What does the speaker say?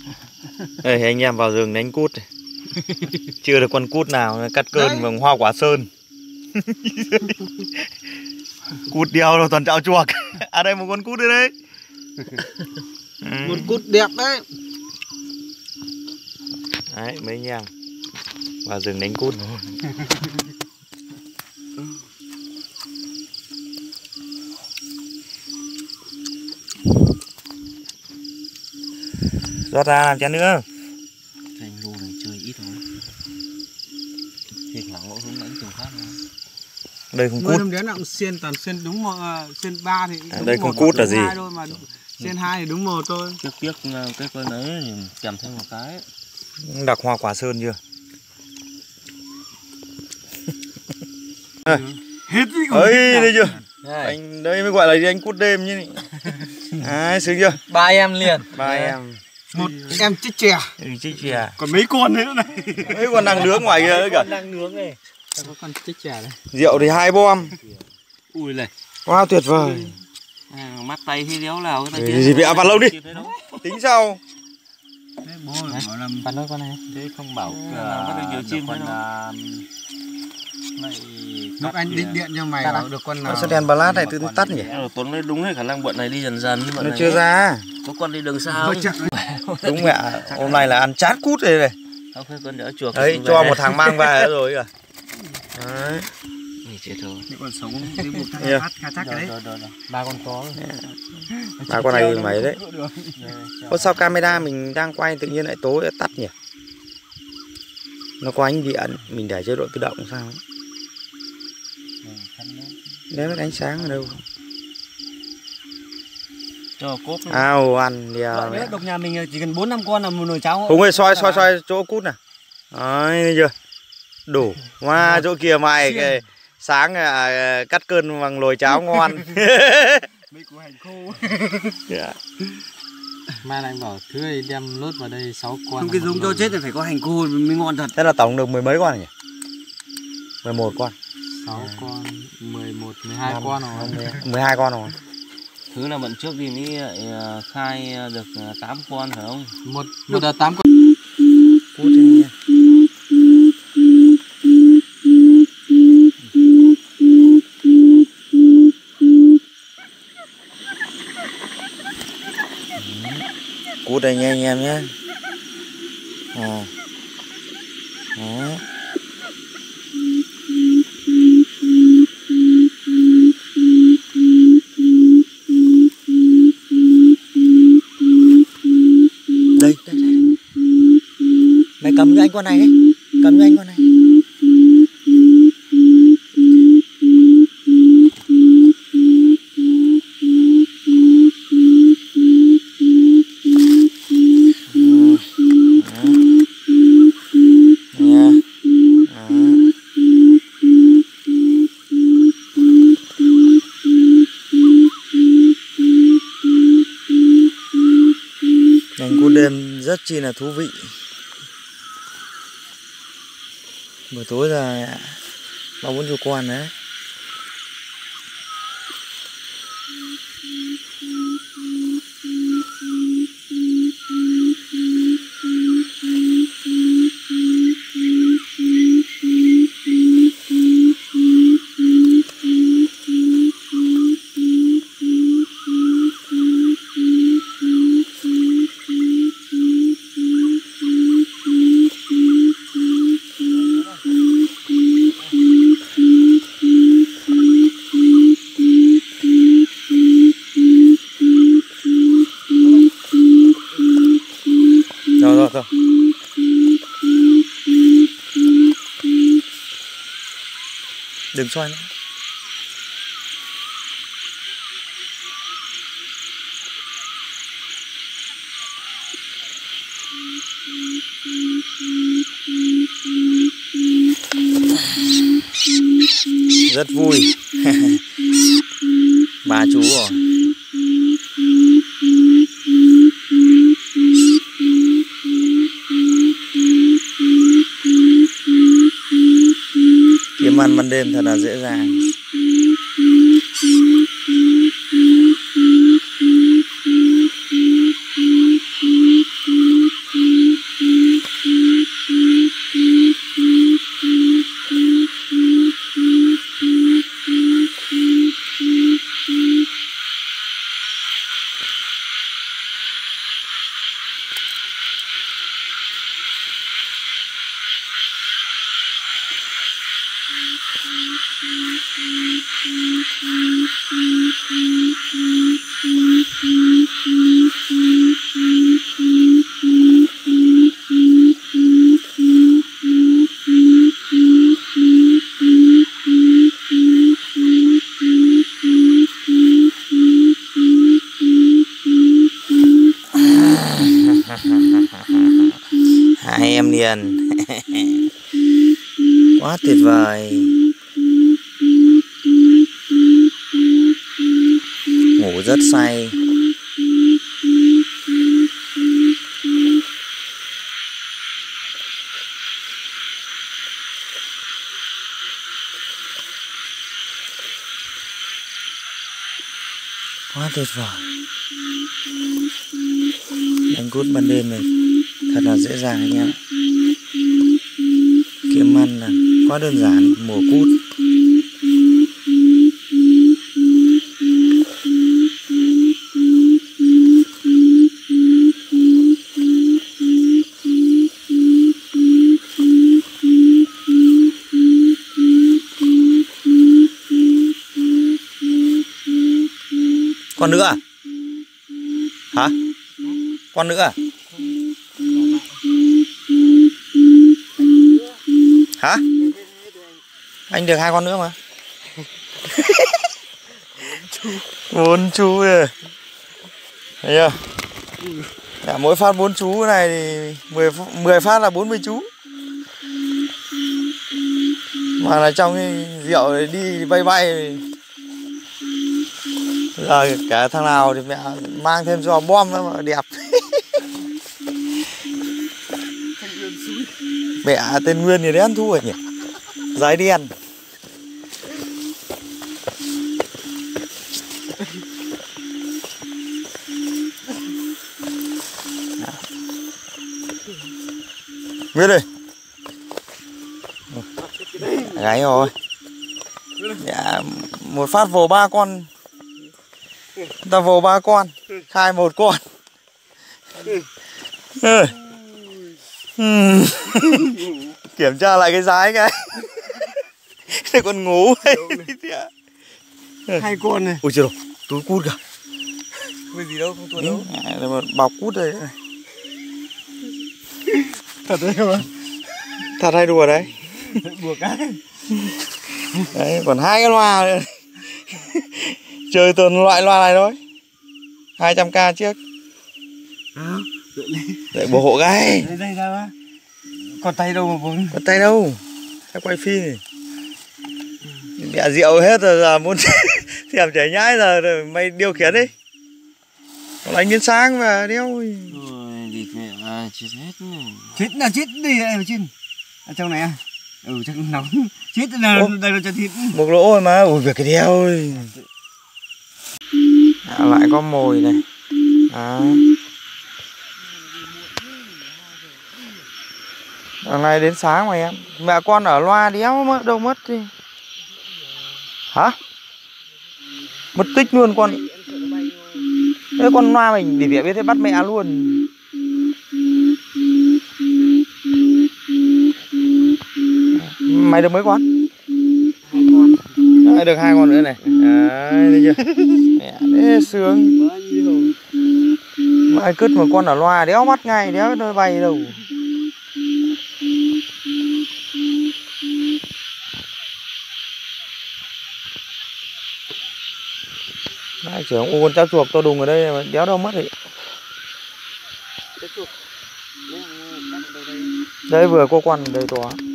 Đây anh em vào rừng đánh cút. Chưa được con cút nào cắt cơn bằng hoa quả sơn. Cút đeo rồi toàn trạo chuộc. À đây một con cút đây đấy. Một cút đẹp đấy. Đấy mấy anh em vào rừng đánh cút. Rót ra làm chén nữa. Anh lô này chơi ít thôi. Thiệt là ngộ hướng đánh trường khác thôi. Đây không Mới cút. năm đến là xiên toàn xiên đúng xiên 3 thì đúng đây không một, cút là gì? thôi mà xiên 2 thì đúng một thôi. Tiếc cái con ấy thì kèm thêm một cái. Đặc hoa quả sơn chưa? Hết đi. Ấy đây chưa? Anh đây mới gọi là anh cút đêm chứ. Đấy sướng chưa? 3 em liền. 3 em. Một em chích chè. Chích chè. Còn mấy con nữa này. Mấy con đang nướng ngoài kia nữa kìa. Đang nướng này. Có con chích chè đây. Rượu thì 2 bom. Ui này. Wow tuyệt vời. Mắt tay khi đéo nào cái tay Gì vậy? Vào lâu đi. Tính sau. Đấy, bố bảo làm bắn đôi con này. Thế không bảo bắt được nhiều chim con lúc anh định điện cho mày bảo được con nào. Sao đèn bà lát này tự tắt nhỉ? Tuấn lấy đúng hay khả năng bọn này đi dần dần. Nó chưa ra. Có con đi đường sao? Đúng mẹ. Hôm nay là ăn chát cút đây này. Không phải con đỡ chuột. Đấy cho một thằng mang về rồi kìa. Đấy. Chết rồi. Những con sống cái buộc khai thác cái đấy. 3 con chó. 3 con này mấy đấy. Có sao camera mình đang quay tự nhiên lại tối tắt nhỉ? Nó có ánh điện, mình để chế độ tự động sao? Đấy mấy ánh sáng ở đâu? Cho cốp. Ao ăn đèo. Nếu độc nhà mình chỉ cần 4-5 con là một nồi cháo. Hùng ơi soi chỗ cút này. Đấy thấy chưa? Đủ. Wow, chỗ kia mày cái sáng cắt cơn bằng nồi cháo ngon. Mấy củ hành khô. Mai anh bảo thứ này đem lốt vào đây 6 con. Không cái giống cho chết thì phải có hành khô mới ngon thật. Thế là tổng được 10 mấy con nhỉ? 11 con. 6 con, 11, 12 con rồi. 12 con rồi. Thứ là bận trước thì mới khai được 8 con phải không? Một đợt 8 con. Cút đi. Cút đây nha anh em nhé. Đó. Đây. Mày cầm cho anh con này đấy. Cầm cho anh con này. Đánh cút đêm rất chi là thú vị. Buổi tối giờ 3-4 con đấy. Rồi. Đừng xoay nữa. Rất vui. Bà chú rồi. Kiếm ăn ban đêm thật là dễ dàng. Hai em liền. Quá tuyệt vời. Ngủ rất say. Quá tuyệt vời. Đánh cút ban đêm này thật là dễ dàng anh em. Kiếm ăn là quá đơn giản, mùa cút. Con nữa à? Hả? Con nữa à? Hả? Anh được 2 con nữa mà. 4 chú rồi. Thấy chưa? Đã mỗi phát 4 chú này thì 10 phát là 40 chú. Mà là trong cái rượu đi bay bay. Giờ cả thằng nào thì mẹ mang thêm giò bom nữa mà đẹp. Mẹ tên Nguyên thì đen thu rồi nhỉ. Giấy đen. Nguyên ơi. Gáy rồi. Dạ, một phát vồ 3 con. Ta vồ 3 con, khai 1 con. Kiểm tra lại cái dái cái. Đây con ngủ. 2 con này. Ôi trời ơi, túi cút kìa. Cái gì đâu, không tuột đâu. Đây một bọc cút đây. Thật đấy không? Thật hay đùa đấy? Buộc cái. Đấy, còn 2 cái loa nữa. Chơi toàn loại loa này thôi. 200k trước. Để bổ hộ gai. Đây ra á. Còn tay đâu mà buông. Còn tay đâu? Hãy quay phim này. Mẹ rượu hết rồi, giờ muốn thèm chảy nhái giờ rồi mày điều khiển đi. Còn đánh đến sáng và đeo. Ôi, địt mẹ à, chết hết này. Chết là chết đi đây mà chín. Ở trong này à? Ừ chắc nóng. Chết là đây là cho thịt. Một lỗ rồi mà. Ui việc cái đeo ơi. Lại có mồi này. Đó. Đằng này đến sáng mà em. Mẹ con ở loa đéo mất đâu mất đi. Hả? Mất tích luôn con. Thế con loa mình để biết thế bắt mẹ luôn. Mày được mấy con? 2 con. Đấy, được 2 con nữa này. Đấy, thấy chưa? Mẹ thế sướng. Mày cứt một con ở loa đéo mắt ngay, đéo nó bay đâu. Đấy, trưởng ô con cháu chuột to đùng ở đây mà đéo đâu mất thì. Đấy vừa cô con đây to.